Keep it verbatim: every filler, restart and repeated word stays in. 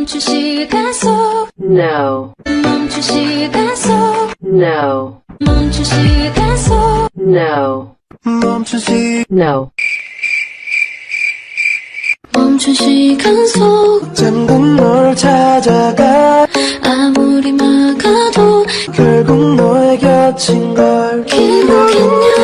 멈춘 시간 속 No. 멈춘 시간 속 No. 멈춘 시간 속 No. 멈춘 시 No. 멈춘 시간 속 잠든 널 찾아가 아무리 막아도 결국 너의 곁인 걸 기억했냐